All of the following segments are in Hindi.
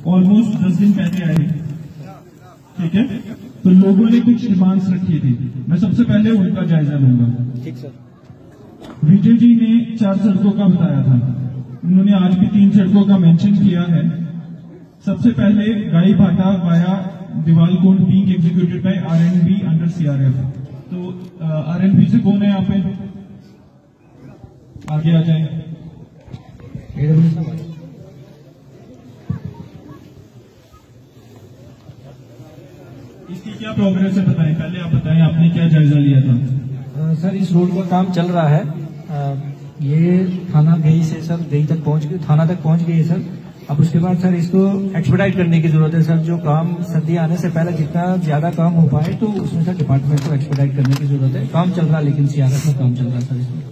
ऑलमोस्ट 10 दिन पहले आए, ठीक है। तो लोगों ने कुछ डिमांड्स रखी थी, मैं सबसे पहले उनका जायजा लूंगा। ठीक सर। विजय जी ने 4 सड़कों का बताया था, उन्होंने आज भी 3 सड़कों का मेंशन किया है। सबसे पहले Gai Bhata via Diwalkot being executed by RNB under CRF. तो आरएनबी से कौन है यहाँ पे, आगे आ जाए। इसकी क्या प्रोग्रेस है बताएं, पहले आप बताएं आपने क्या जायजा लिया था। सर इस रोड का काम चल रहा है, ये थाना गई से सर गई तक पहुंच गई, थाना तक पहुंच गई है सर। अब उसके बाद सर इसको एक्सपेडाइट करने की जरूरत है सर। जो काम सर्दी आने से पहले जितना ज्यादा काम हो पाए तो उसमें सर डिपार्टमेंट को एक्सपेडाइट करने की जरूरत है। काम चल रहा है लेकिन सीआरएफ में काम चल रहा है सर इसमें।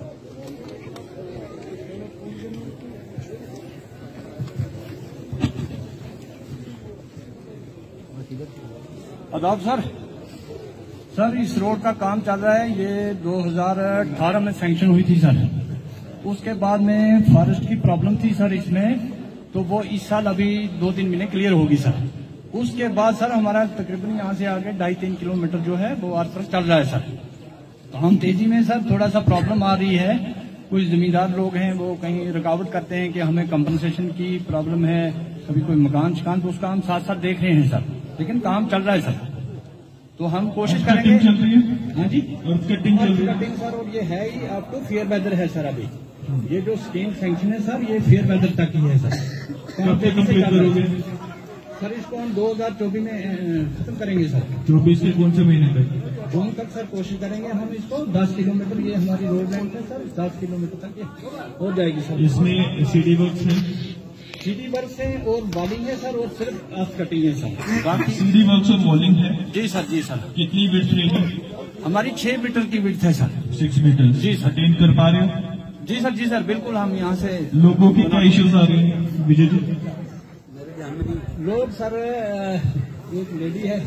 आदाब सर। सर इस रोड का काम चल रहा है, ये 2018 में सैंक्शन हुई थी सर। उसके बाद में फॉरेस्ट की प्रॉब्लम थी सर इसमें, तो वो इस साल अभी 2-3 महीने क्लियर होगी सर। उसके बाद सर हमारा तकरीबन यहाँ से आगे 2.5-3 किलोमीटर जो है वो आर चल रहा है सर। तो हम तेजी में सर थोड़ा सा प्रॉब्लम आ रही है, कुछ जमींदार लोग हैं वो कहीं रुकावट करते हैं कि हमें कंपनसेशन की प्रॉब्लम है, कभी कोई मकान शिकान, तो उसका हम साथ साथ देख रहे हैं सर, लेकिन काम चल रहा है सर। तो हम कोशिश करेंगे। चल रही है, हाँ जी, कटिंग चल रही है कटिंग सर। और ये है ही अप टू फेयर वेदर है सर। अभी ये जो स्कीम सैंक्शन है सर, ये फेयर वेदर तक ही है सर। कब तक कंप्लीट करोगे सर? इसको हम 2024 में खत्म करेंगे सर। 24 के कौन से महीने तक? जून तक सर कोशिश करेंगे हम इसको। 10 किलोमीटर ये हमारी रोड लाइन है सर, 10 किलोमीटर तक ये हो जाएगी सर। इसमें सीडी वर्क है, सीडी वर्क है और वॉलिंग है सर, और सिर्फ अर्थ कटिंग है सर। बाकी सीडी वर्क और वॉलिंग है। जी सर, जी सर। कितनी विड्थ रहेगी? हमारी 6 मीटर की विड्थ है सर। 6 मीटर जी सर। अटेन कर पा रहे हो? जी सर, जी सर, बिल्कुल। हम यहाँ से लोगों की क्या इश्यूज आ रही है विजय जी? लोग सर, एक लेडी है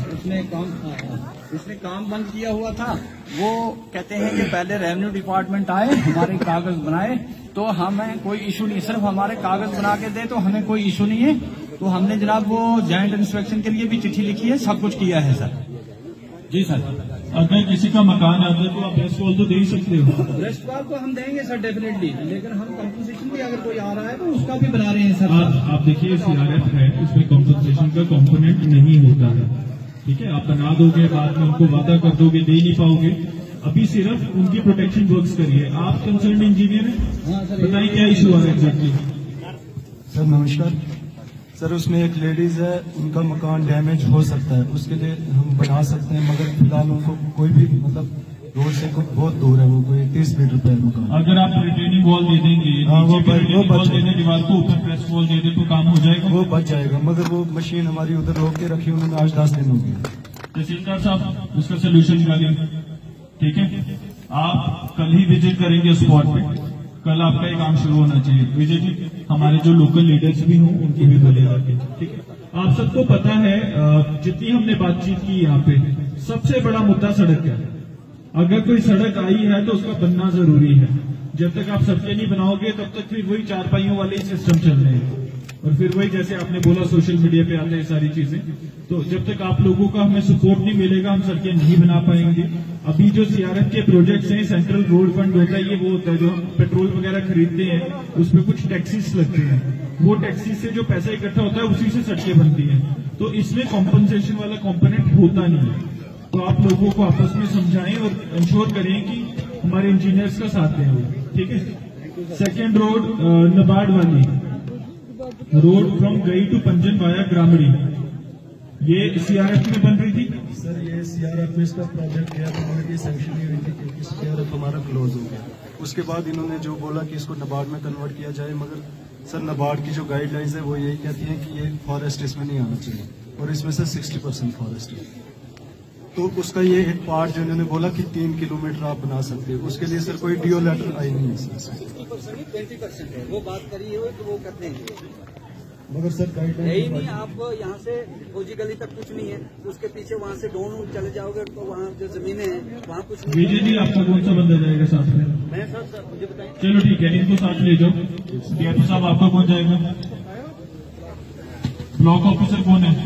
उसने काम बंद किया हुआ था। वो कहते हैं कि पहले रेवेन्यू डिपार्टमेंट आए, हमारे कागज बनाए तो हमें कोई इशू नहीं, सिर्फ हमारे कागज बना के दे तो हमें कोई इशू नहीं है। तो हमने जनाब वो जॉइंट इंस्पेक्शन के लिए भी चिट्ठी लिखी है, सब कुछ किया है सर। जी सर। अगर किसी का मकान आता है तो आप रेस्ट वॉल तो दे ही सकते हो। रेस्ट वॉल तो हम देंगे सर डेफिनेटली, लेकिन हम कंपनसेशन भी अगर कोई आ रहा है तो उसका भी बना रहे हैं सर। आप देखिए सीआरएफ है, इसमें कंपनसेशन का कंपोनेंट नहीं होता है, ठीक है। आप बना दोगे, बाद में उनको वादा कर दोगे, दे नहीं पाओगे। अभी सिर्फ उनकी प्रोटेक्शन वर्क्स करिए। आप कंसर्न इंजीनियर हैं, बताइए क्या इशू आ रहा है एग्जैक्टली? सर नमस्कार सर, उसमें एक लेडीज है, उनका मकान डैमेज हो सकता है, उसके लिए हम बना सकते हैं, मगर फिलहाल उनको कोई भी मतलब रोड से बहुत दूर है, वो कोई 30 मीटर पे मकान। अगर आप रिटेनिंग वॉल दे देंगे, हाँ, वो वॉल देने दीवार को ऊपर प्रेस वॉल दे दे तो काम हो जाएगा, वो बच जाएगा। मगर वो मशीन हमारी उधर रोक के रखी, उन्होंने आज 10 दिन हो गए। तहसीलदार साहब उसका सोल्यूशन निकालिए, ठीक है। आप कल ही विजिट करेंगे स्पॉट पे, कल आपका ये काम शुरू होना चाहिए। विजय जी, हमारे जो लोकल लीडर्स भी हों उनकी भी बोलेगा, ठीक है। आप सबको पता है जितनी हमने बातचीत की यहाँ पे, सबसे बड़ा मुद्दा सड़क है। अगर कोई सड़क आई है तो उसका बनना जरूरी है। जब तक आप सड़कें नहीं बनाओगे तब तक फिर वही 4 पहियों वाले ही सिस्टम चल रहे हैं, और फिर वही जैसे आपने बोला सोशल मीडिया पे आते हैं सारी चीजें। तो जब तक आप लोगों का हमें सपोर्ट नहीं मिलेगा, हम सड़कें नहीं बना पाएंगे। अभी जो सीआरएफ के प्रोजेक्ट्स हैं, सेंट्रल रोड फंड होता है, ये वो होता है जो हम पेट्रोल वगैरह खरीदते हैं, उसमें कुछ टैक्सीज लगते हैं, वो टैक्सी से जो पैसा इकट्ठा होता है उसी से सड़कें बनती हैं। तो इसमें कॉम्पनसेशन वाला कॉम्पोनेंट होता नहीं है। तो आप लोगों को आपस में समझाएं और इंश्योर करें कि हमारे इंजीनियर्स का साथ दें वो, ठीक है। सेकेंड रोड नबार्ड वाली road from Gai to Panjan via Gramri, ये सीआरएफ में बन रही थी सर। ये सीआरएफ में इसका प्रोजेक्ट गया था, मगर ये सैंक्शन नहीं हुई थी क्योंकि सीआरएफ हमारा क्लोज हो गया। उसके बाद इन्होंने जो बोला कि इसको नबार्ड में कन्वर्ट किया जाए, मगर सर नबार्ड की जो गाइडलाइंस है वो यही कहती है कि ये फॉरेस्ट इसमें नहीं आना चाहिए, और इसमें से 60% फॉरेस्ट है। तो उसका ये एक पार्ट जो इन्होंने बोला कि 3 किलोमीटर आप बना सकते हो, उसके लिए सर कोई डीओ लेटर आई नहीं है सर। 20% है वो बात करी है तो वो करते हैं, मगर सर गाइडलाइन यही नहीं। आप यहाँ से फौजी गली तक कुछ नहीं है, उसके पीछे वहाँ से डोन चले जाओगे तो वहाँ जो जमीनें हैं वहाँ कुछ नहीं। विजय जी, आपका कौन सा बंदा जाएगा साथ में? मैं सर मुझे बताएं। चलो ठीक है, इनको साथ ले जाओ। डीआईपी साहब आपका कौन जाएगा? ब्लॉक ऑफिसर कौन है?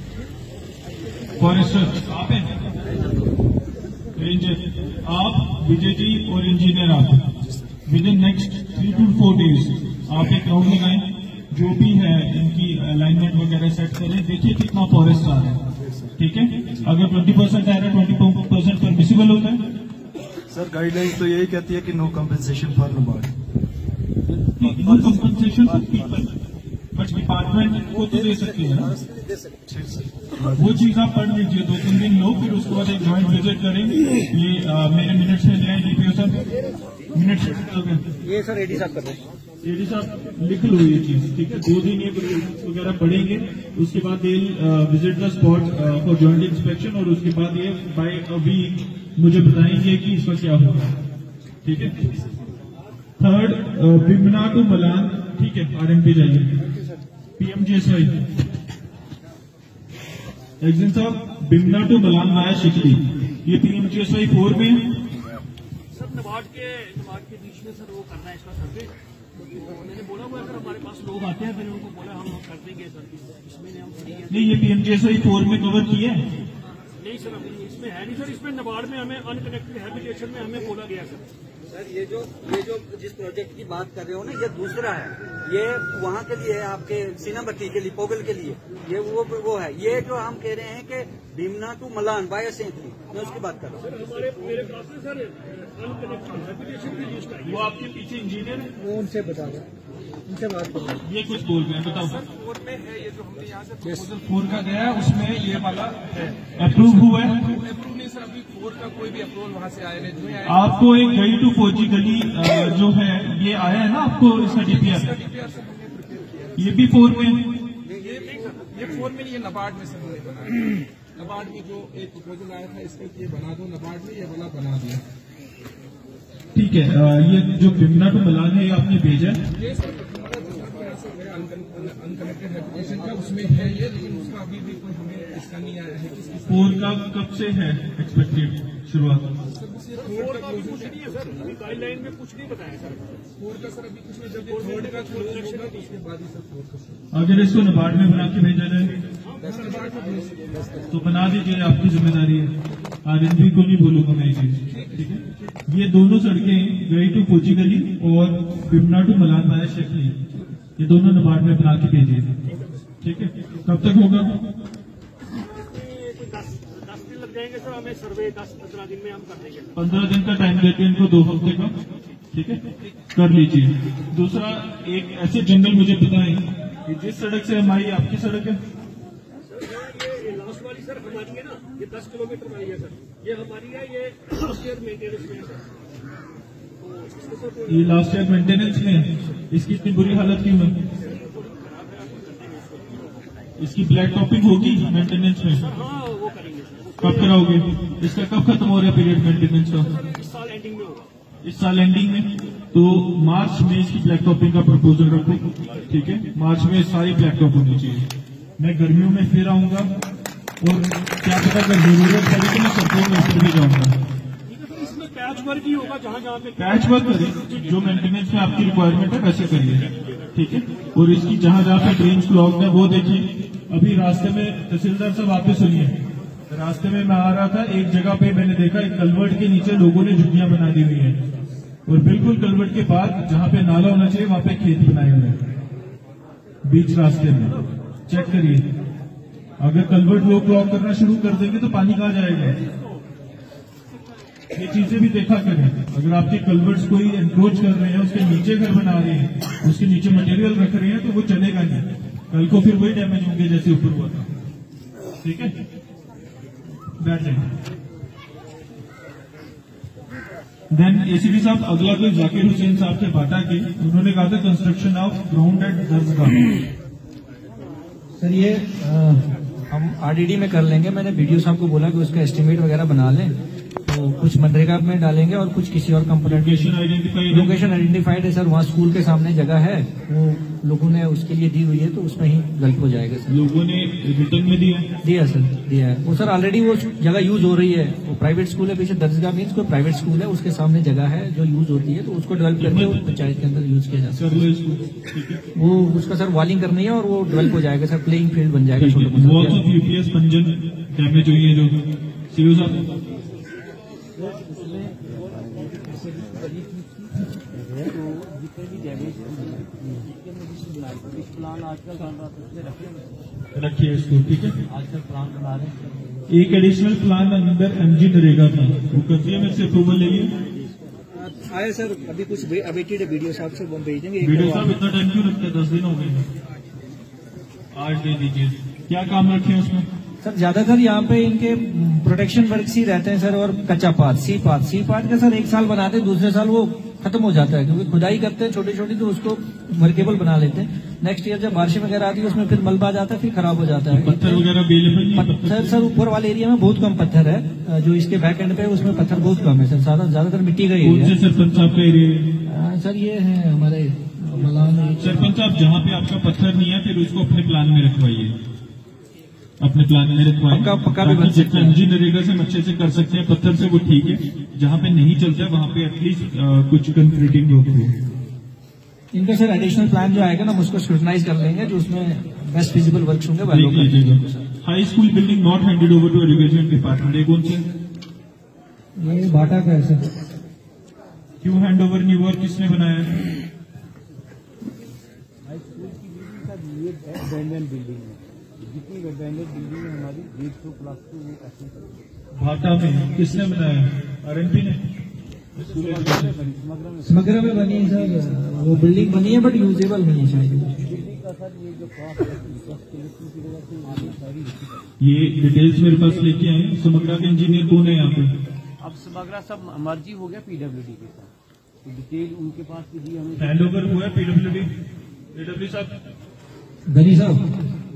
फॉरेस्टर आप हैं? रेंजर आप? विजय जी और इंजीनियर आप? Within next 3 to 4 days आप एक राउंड लगाएं, जो भी है इनकी अलाइनमेंट वगैरह सेट करें, देखिए कितना फॉरेस्ट आ रहा है, ठीक है? अगर 20% आ रहा है, 20% परमिसिबल होता है। सर गाइडलाइंस तो यही कहती है कि no compensation for NABARD, no compensation for people, but department को तो दे सकती है ना, वो चीज आप पढ़ लीजिए 2-3 दिन लो, फिर उसके बाद एक ज्वाइंट विजिट करेंगे। ये मेरे मिनट्स में जाए डीपीओ साहब, मिनट्स ये सर एडी साहब कर रहे हैं। एडी साहब लिख लो ये चीज, ठीक है? 2 दिन ये वगैरह पढ़ेंगे, उसके बाद they visit the spot for joint inspection, और उसके बाद ये बाय अ वीक मुझे बताएंगे कि इसका क्या होगा, ठीक है? थर्ड, बिमना टू मलान, ठीक है? आरएमपी जाइए। पीएमजीएसवाई एग्जिन साहब, बिमना टू मलान वाया शिकली, ये पीएमजीएसवाई 4 में है। सर नबार्ड के बीच में सर वो करना है इसका सर्वे, मैंने बोला हुआ अगर हमारे पास लोग आते हैं, मैंने उनको बोला हम कर देंगे सर, इसमें हम फ्री है। नहीं, ये पीएमजीएसवाई 4 में कवर किया है? नहीं सर, अभी इसमें है नहीं सर, इसमें नबार्ड में हमें अनकनेक्टेड हैबिटेशन में हमें बोला गया सर। सर ये जो जिस प्रोजेक्ट की बात कर रहे हो ना, ये दूसरा है, ये वहाँ के लिए है, आपके सीनाबट्टी के लिए, पोगल के लिए, ये वो है। ये जो हम कह रहे हैं कि बिमना टू मलान बाय सेंथली, मैं उसकी बात कर रहा हूँ। सर मेरे पास में सर अनकनेक्टेड हैबिटेशन की लिस्ट आई, वो आपके पीछे इंजीनियर है, वो उनसे बता दो, उनसे बात करो। ये कुछ बोल रहे हैं, बताओ। सर 4 में है, ये जो हमने यहाँ से प्रपोजल 4 का गया है उसमें ये वाला है, अप्रूव हुआ है? अप्रूव नहीं सर, अभी 4 का कोई भी अप्रूवल वहाँ से आया नहीं। आपको एक गई टू फौजी गली जो है ये आया है ना आपको, इसका डीपीआर? डीपीआर सर हमने प्रिपेयर किया। ये भी 4 में? ये नहीं सर, ये 4 में नहीं, ये नबार्ड में सर हमने बनाया। नबार्ड में जो एक प्रपोजल आया था इसका ये बना दो, नबार्ड में ये वाला बना दिया। ठीक है, ये जो बिमना टू मलान है ये आपने भेजा है? ये सर अनकनेक्टेड हैबिटेशन का उसमें है ये, लेकिन उसका अभी भी कोई हमें इसका नहीं आया है। 4 का कब से है एक्सपेक्टेड शुरुआत? 4 का अभी कुछ नहीं है सर, अभी गाइडलाइन में कुछ नहीं बताया सर। 4 का सर अभी कुछ नहीं, जब 3rd का क्लोज होगा तो उसके बाद ही सर 4 का शुरू। अगर इसको नबार्ड में बना के भेजा जाए तो बना दीजिए, आपकी जिम्मेदारी है। आरएनबी को नहीं बोलूंगा मैं ये चीज, ठीक है? ये दोनों सड़कें गई टू फौजी गली और बिमना टू मलान वाया शिकली, ये दोनों नबार्ड में बना के भेजिए, ठीक है? कब तक होगा? 10 दिन लग जाएंगे सर, हमें सर्वे 10-15 दिन में हम कर देंगे। 15 दिन का टाइम देते हैं इनको, 2 हफ्ते का, ठीक है? कर लीजिए। दूसरा, एक ऐसे जंगल मुझे बताएं कि जिस सड़क से हमारी आपकी सड़क है, ये लास्ट वाली सर हमारी है ना, ये 10 किलोमीटर वाली है सर, ये हमारी है, ये लास्ट ईयर मेंटेनेंस में है सर। तो इसको सर ये लास्ट ईयर मेंटेनेंस में है, इसकी इतनी बुरी हालत क्यों है? इसकी ब्लैक टॉपिंग होगी मेंटेनेंस में? हाँ वो करेंगे सर। कब कराओगे? इसका कब खत्म हो रहा है पीरियड मेंटेनेंस का? इस साल एंडिंग में होगा। इस साल एंडिंग में, तो मार्च में इसकी ब्लैक टॉपिंग का प्रपोजल रखो, ठीक है? मार्च में सारी ब्लैक टॉप होनी चाहिए। मैं गर्मियों में फिर आऊंगा और क्या पता अगर जरूरत पड़ी तो मैं सर्दियों में फिर भी जाऊंगा। ठीक है सर, इसमें पैच वर्क ही होगा, जहाँ पे पैच वर्क करिए, जो मेंटेनेंस में आपकी रिक्वायरमेंट है वैसे करिए, ठीक है? और इसकी जहाँ जहाँ पे ड्रेन्स क्लॉग्ड है वो देखिए। अभी रास्ते में तहसीलदार साहब आते सुनिए, रास्ते में मैं आ रहा था, एक जगह पे मैंने देखा एक कलवर्ट के नीचे लोगों ने झुग्गियां बना दी हुई है, और बिल्कुल कलवर्ट के बाद जहाँ पे नाला होना चाहिए वहां पे खेत बनाए हुए हैं बीच रास्ते में। चेक करिए, अगर कलवर्ट लोग ब्लॉक करना शुरू कर देंगे तो पानी कहाँ जाएगा? ये चीजें भी देखा करें। अगर आपके कलवर्ट्स कोई एनक्रोच कर रहे हैं, उसके नीचे घर बना रहे हैं, उसके नीचे मटेरियल रख रहे हैं, तो वो चलेगा नहीं, कल को फिर वही डैमेज होंगे जैसे ऊपर हुआ था, ठीक है? बैठ जाए। देन एसीपी साहब, अगला कोई जाकिर हुसैन साहब से बाटा के, उन्होंने कहा था कंस्ट्रक्शन ऑफ ग्राउंड एट दरगाह। सर ये हम आरडीडी में कर लेंगे, मैंने वीडियो साहब को बोला कि उसका एस्टिमेट वगैरह बना लें, तो कुछ मनरेगा में डालेंगे और कुछ किसी और कंपोनेंट। लोकेशन आइडेंटिफाइड है सर, वहाँ स्कूल के सामने जगह है, वो लोगों ने उसके लिए दी हुई है, तो उसमें ही गल्प हो जाएगा सर। लोगों ने रिटर्न में दिया सर, दिया है वो सर। ऑलरेडी वो जगह यूज हो रही है, वो प्राइवेट स्कूल है, पीछे दरगाह मीन्स कोई प्राइवेट स्कूल है, उसके सामने जगह है जो यूज होती है, तो उसको डेवलप करके वो पंचायत के अंदर यूज किया जा सकता है। वो उसका सर वॉलिंग करनी है और वो डेवलप हो जाएगा सर, प्लेइंग फील्ड बन जाएगा छोटा मोटा। यूपीएस पंजन डैमेज हुई है जो सीओ साहब, प्लान आजकल बन रहा था उसमें रखिए इसको, ठीक है। आजकल प्लान बना रहे हैं। एक एडिशनल प्लान अंदर एमजी नरेगा था, वो कर दिया, मेरे से अप्रूवल ले लिया आए सर। अभी कुछ अवेटेड है वीडियो साहब से, वो भेज देंगे। वीडियो साहब इतना टाइम क्यों रखते हैं, 10 दिन हो गए, आज दे दीजिए। क्या काम रखे हैं उसमें सर? ज्यादातर यहाँ पे इनके प्रोटेक्शन वर्क ही रहते हैं सर, और कच्चा पात, सी पात का सर 1 साल बनाते हैं, दूसरे साल वो खत्म हो जाता है, क्योंकि खुदाई करते हैं छोटी छोटी, तो उसको वर्केबल बना लेते हैं। नेक्स्ट ईयर जब बारिश वगैरह आती है उसमें फिर मलबा आ जाता है, फिर खराब हो जाता है। पत्थर वगैरह अवेलेबल? पत्थर सर ऊपर वाले एरिया में बहुत कम पत्थर है, जो इसके बैक एंड पे उसमें पत्थर बहुत कम है सर, ज्यादातर मिट्टी का एरिया है। सरपंच साहब का एरिया सर ये है हमारे मलान। सरपंच साहब, जहाँ पे आपका पत्थर नहीं है फिर उसको अपने प्लान में रखवाइए, अपने प्लान में रखवाइए। पक्का भी बन सकता है। एमजी नरेगा से हम अच्छे से कर सकते हैं, पत्थर से वो ठीक है, जहाँ पे नहीं चलता है वहाँ पे एटलीस्ट कुछ कंक्रीटिंग हो। इनका सर एडिशनल प्लान जो आएगा ना, हम उसको स्क्रूटनाइज कर लेंगे, जो उसमें बेस्ट फिजिबल वर्क होंगे। High school building not handed over to education department, ये कौन से? ये बाटा का है सर। क्यों हैंड ओवर नहीं हुआ, किसने बनाया है? हाई स्कूल की बिल्डिंग का ये अबैंडन बिल्डिंग है, जितनी अबैंडन बिल्डिंग है हमारी 150 प्लस टू वो ऐसे भाटा में किसने बनाया? आरएनपी ने? समग्र में बनी है सर, वो बिल्डिंग बनी है बट यूजेबल नहीं है शायद। बिल्डिंग का सर ये जो कॉस्ट है की वजह से सारी ये डिटेल्स मेरे पास लेके आए। समग्रा के इंजीनियर कौन है यहाँ पे? अब समग्रा सब मर्जी हो गया पीडब्ल्यूडी के साथ, तो डिटेल उनके पास की दी हमें। हैंड ओवर हुआ है पीडब्ल्यूडी साहब, गनी साहब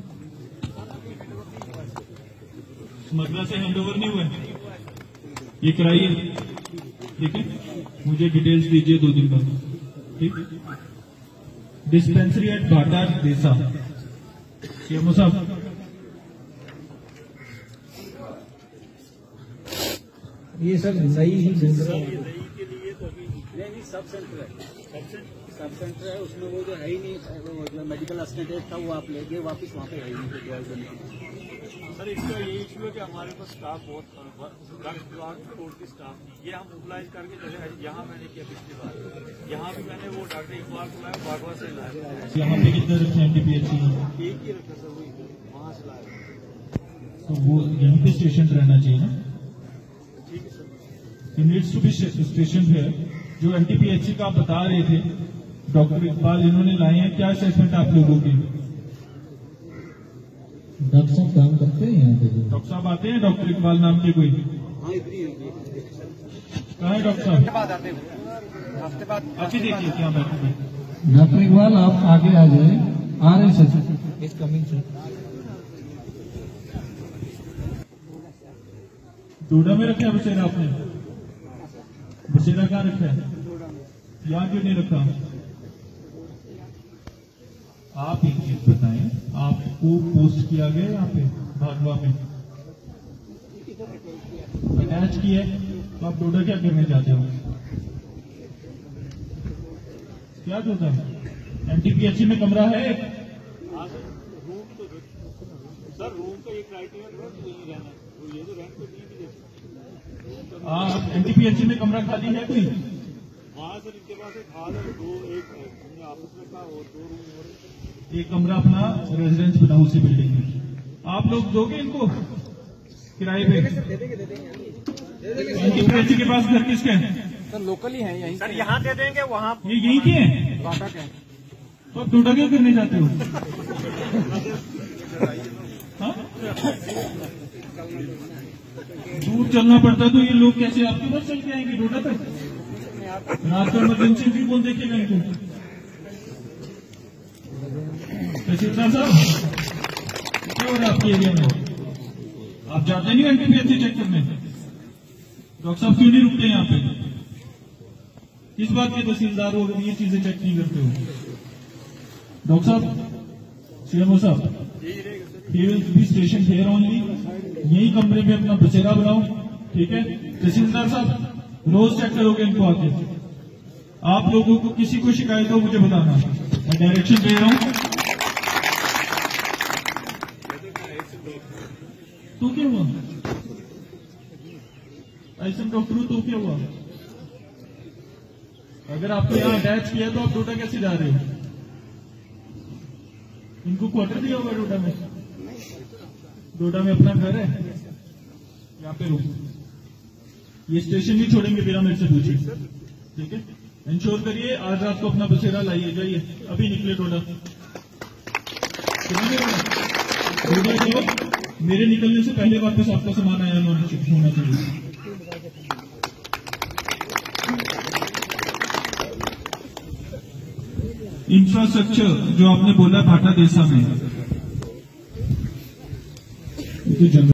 समग्रा से हैंड ओवर नहीं हुआ है, ये कराइए, ठीक है। मुझे डिटेल्स दीजिए 2 दिन बाद, ठीक। डिस्पेंसरी एट बाटा देसा, सीएमओ साहब। ये सर नई ही जनरल नहीं सब सेंटर है, सब सेंटर है, उसमें वो जो है ही नहीं, वो जो मेडिकल असिस्टेंट था वो आप ले गए वापिस, वहाँ पे है ही नहीं। सर इसका यही इशू है कि हमारे पास स्टाफ बहुत की स्टाफ, ये हम मोबिलाइज करके चले। यहाँ मैंने किया पिछली बार, यहाँ भी मैंने वो डॉक्टर इकबाल को लाया, बागवा से लाया। यहाँ पे कितने रखे हैं एनटीपीएचसी? एक ही रखा सर, वही वहाँ से लाया, तो वो यहीं पे स्टेशन रहना चाहिए ना? ठीक है sir. It needs to be station है। जो एनटीपीएचसी का आप बता रहे थे डॉक्टर इकबाल, इन्होंने लाए हैं, क्या असेसमेंट आप लोगों की? डॉक्टर साहब काम करते हैं यहाँ पे? डॉक्टर साहब आते हैं, डॉक्टर इकबाल नाम के कोई? कहाँ है डॉक्टर साहब? हफ्ते बाद अच्छी देखिए क्या बैठे। डॉक्टर इकबाल आप आगे आ जाए, आ रहे हैं sir, is coming sir. Doda में रखा है बसेरा आपने? बसेरा कहाँ रखा है? यहाँ क्यों नहीं रखा? आप एक चीज बताएं, आपको पोस्ट किया गया यहाँ पे भागवा में अटैच किया है, तो आप डोडा क्या करने जाते हो? क्या होता है? एनटीपीएचसी में कमरा है? रूम तो सर, रूम का ये क्राइटेरिया नहीं रहना, ये तो रेंट पे नहीं। आप एनटीपीएचसी में कमरा खाली है कोई? वहाँ सर इनके पास एक हॉल है, एक ऑफिस रखा और 2 रूम और एक कमरा अपना रेजिडेंस बना उसी बिल्डिंग में। आप लोग दोगे इनको किराए पे? एनटीपीएचसी के पास घर किसके हैं? सर लोकल ही है यहीं सर, यहाँ दे देंगे, वहाँ ये यहीं के हैं? बाटा के। तो आप डोडा क्यों करने जाते हो? हाँ? दूर चलना पड़ता तो ये लोग कैसे आपके पास चल के आएंगे डोडा तक? रात को इमरजेंसी भी कौन देखेगा इनको? तहसीलदार साहब क्या हो रहा है आपके एरिया में? आप जाते नहीं एनटीपीएचसी चेक करने? डॉक्टर साहब क्यों नहीं रुकते यहाँ पे? किस बात के तहसीलदार हो अगर ये चीजें चेक नहीं करते हो? डॉक्टर साहब, सीएमओ साहब, he will be stationed here only, यही कमरे में अपना बसेरा बनाओ, ठीक है? तहसीलदार साहब रोज चेक करोगे इनको आके। आप लोगों को किसी को शिकायत हो मुझे बताना, मैं डायरेक्शन दे रहा हूं। तो क्या हुआ? आईसीएम डॉक्टर हो तो क्या हुआ? अगर आपको यहाँ अटैच किया तो आप डोडा कैसे जा रहे हो? इनको क्वार्टर दिया होगा डोडा में? डोडा में अपना घर है, यहाँ पे रुक, ये स्टेशन नहीं छोड़ेंगे बिना मेरे से पूछे, ठीक है? इंश्योर करिए आज रात को अपना बसेरा लाइए, जाइए अभी निकले डोडा। डोडा मेरे निकलने से पहले वापस आपका सामान आया होना चाहिए। इंफ्रास्ट्रक्चर जो आपने बोला भाटा देसा में,